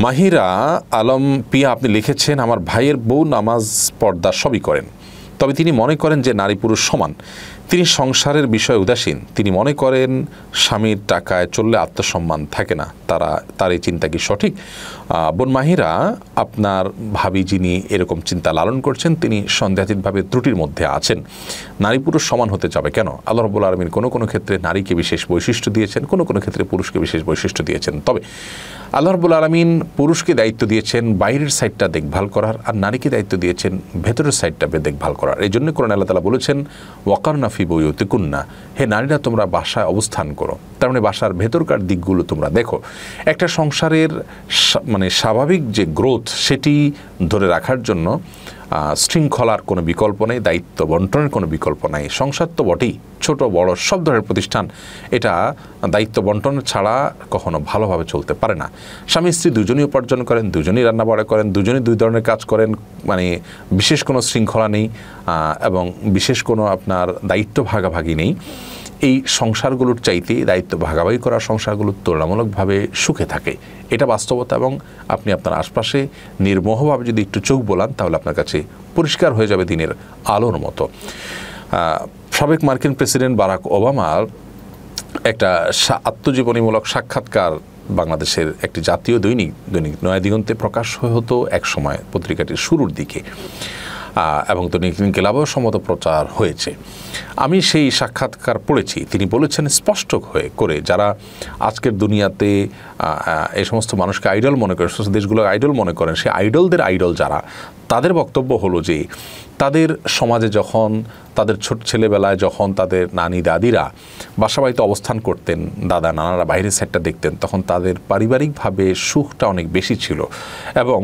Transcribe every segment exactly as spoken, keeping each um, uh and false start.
মাহিরা আলম পিয়া আপনি লিখেছেন, আমার ভাইয়ের বউ নামাজ পর্দা সবই করেন, তবে তিনি মনে করেন যে নারী পুরুষ সমান। তিনি সংসারের বিষয়ে উদাসীন। তিনি মনে করেন স্বামীর টাকায় চললে আত্মসম্মান থাকে না। তারা তার এই চিন্তা কি সঠিক? বোন মাহিরা, আপনার ভাবি যিনি এরকম চিন্তা লালন করছেন তিনি সন্দেহাতীতভাবে ত্রুটির মধ্যে আছেন। নারী পুরুষ সমান হতে যাবে কেন? আল্লাহ রাব্বুল আলামিন কোনো কোনো ক্ষেত্রে নারীকে বিশেষ বৈশিষ্ট্য দিয়েছেন, কোনো কোনো ক্ষেত্রে পুরুষকে বিশেষ বৈশিষ্ট্য দিয়েছেন। তবে আল্লাহ রাব্বুল আলামিন পুরুষকে দায়িত্ব দিয়েছেন বাইরের সাইডটা দেখভাল করার, আর নারীকে দায়িত্ব দিয়েছেন ভেতরের সাইডটা দেখভাল করার। এই জন্য কোরআনে আল্লাহ তাআলা বলেছেন ওয়াকারনা ফি বুয়ুতিকুন্না, হে নারীরা তোমরা বাসায় অবস্থান করো। তার মানে বাসার ভেতরকার দিকগুলো তোমরা দেখো। একটা সংসারের মানে স্বাভাবিক যে গ্রোথ সেটি ধরে রাখার জন্য শৃঙ্খলার কোনো বিকল্প নেই, দায়িত্ব বন্টনের কোনো বিকল্প নাই। সংসার তো বটেই, ছোট বড় সব ধরনের প্রতিষ্ঠান, এটা দায়িত্ব বন্টন ছাড়া কখনো ভালোভাবে চলতে পারে না। স্বামী স্ত্রী দুজনই উপার্জন করেন, দুজনই রান্নাবাড়া করেন, দুজনই দুই ধরনের কাজ করেন, মানে বিশেষ কোনো শৃঙ্খলা নেই এবং বিশেষ কোনো আপনার দায়িত্ব ভাগাভাগি নেই। এই সংসারগুলোর চাইতে দায়িত্ব ভাগাভাগি করা সংসারগুলো তুলনামূলকভাবে সুখে থাকে, এটা বাস্তবতা। এবং আপনি আপনার আশপাশে নির্মোহভাবে যদি একটু চোখ বোলান তাহলে আপনার কাছে পরিষ্কার হয়ে যাবে দিনের আলোর মতো। সাবেক মার্কিন প্রেসিডেন্ট বারাক ওবামার একটা আত্মজীবনীমূলক সাক্ষাৎকার বাংলাদেশের একটি জাতীয় দৈনিক দৈনিক নয়া দিগন্তে প্রকাশ হতো এক সময়, পত্রিকাটির শুরুর দিকে, এবং দৈনিক ইনকিলাবেও সম্মত প্রচার হয়েছে। আমি সেই সাক্ষাৎকার পড়েছি। তিনি বলেছেন স্পষ্ট হয়ে করে, যারা আজকের দুনিয়াতে এই সমস্ত মানুষকে আইডল মনে করেন, সমস্ত দেশগুলো আইডল মনে করেন, সেই আইডলদের আইডল যারা, তাদের বক্তব্য হলো যে তাদের সমাজে যখন তাদের ছোট ছেলেবেলায় যখন তাদের নানি দাদিরা বাসাবাড়িতে অবস্থান করতেন, দাদা নানারা বাইরের সাইডটা দেখতেন, তখন তাদের পারিবারিকভাবে সুখটা অনেক বেশি ছিল। এবং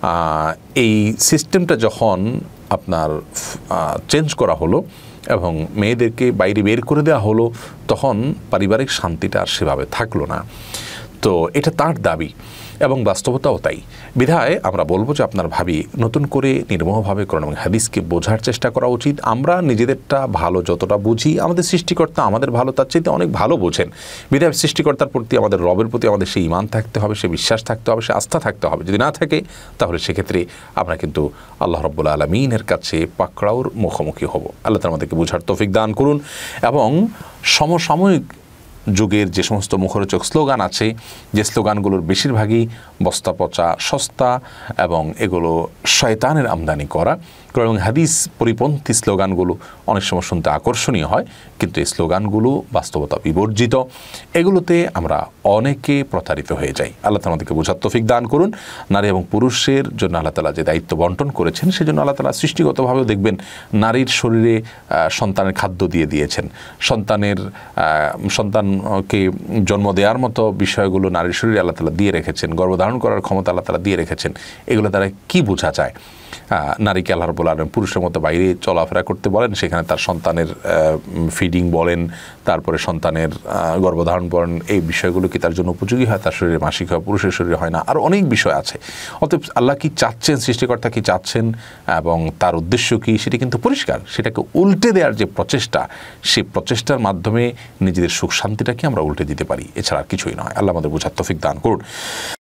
এই সিস্টেমটা যখন আপনার চেঞ্জ করা হলো এবং মেয়েদেরকে বাইরে বের করে দেওয়া হলো, তখন পারিবারিক শান্তিটা আর সেভাবে থাকলো না। তো এটা তার দাবি এবং বাস্তবতাও তাই। বিধায় আমরা বলবো যে আপনার ভাবি নতুন করে নির্মোহভাবে কোরআন এবং হাদিসকে বোঝার চেষ্টা করা উচিত। আমরা নিজেদেরটা ভালো যতটা বুঝি, আমাদের সৃষ্টিকর্তা আমাদের ভালো তার চাইতে অনেক ভালো বোঝেন। বিধায় সৃষ্টিকর্তার প্রতি, আমাদের রবের প্রতি আমাদের সেই ঈমান থাকতে হবে, সে বিশ্বাস থাকতে হবে, সে আস্থা থাকতে হবে। যদি না থাকে তাহলে সেক্ষেত্রে আমরা কিন্তু আল্লাহ রাব্বুল আলামিনের কাছে পাকড়াওর মুখোমুখি হব। আল্লাহ তাআলা আমাদেরকে বোঝার তৌফিক দান করুন। এবং সমসাময়িক যুগের যে সমস্ত মুখরোচক স্লোগান আছে, যে স্লোগানগুলোর বেশিরভাগই বস্তা পচা, সস্তা এবং এগুলো শয়তানের আমদানি করা, এবং হাদিস পরিপন্থী স্লোগানগুলো অনেক সময় শুনতে আকর্ষণীয় হয়, কিন্তু এই স্লোগানগুলো বাস্তবতা বিবর্জিত। এগুলোতে আমরা অনেকে প্রতারিত হয়ে যাই। আল্লাহ তাআলা আমাদেরকে বোঝার তৌফিক দান করুন। নারী এবং পুরুষের জন্য আল্লাহ তাআলা যে দায়িত্ব বন্টন করেছেন, সেজন্য আল্লাহ তাআলা সৃষ্টিগতভাবেও দেখবেন নারীর শরীরে সন্তানের খাদ্য দিয়ে দিয়েছেন, সন্তানের সন্তানকে জন্ম দেওয়ার মতো বিষয়গুলো নারীর শরীরে আল্লাহ তাআলা দিয়ে রেখেছেন, গর্ভধারণ করার ক্ষমতা আল্লাহ তাআলা দিয়ে রেখেছেন। এগুলো দ্বারা কি বোঝা যায়? নারীকে আল্লাহ রাব্বুল আলামিন পুরুষের মতো বাইরে চলাফেরা করতে বলেন, সেখানে তার সন্তানের ফিডিং বলেন, তারপরে সন্তানের গর্ভধারণ বলেন, এই বিষয়গুলো কি তার জন্য উপযোগী হয়? তার শরীরে মাসিক হয়, পুরুষের শরীরে হয় না, আর অনেক বিষয় আছে। অতএব আল্লাহ কি চাচ্ছেন, সৃষ্টিকর্তা কি চাচ্ছেন এবং তার উদ্দেশ্য কি, সেটি কিন্তু পরিষ্কার। সেটাকে উল্টে দেওয়ার যে প্রচেষ্টা, সেই প্রচেষ্টার মাধ্যমে নিজেদের সুখ শান্তিটাকে আমরা উল্টে দিতে পারি, এছাড়া আর কিছুই নয়। আল্লাহ আমাদের বোঝার তৌফিক দান করুন।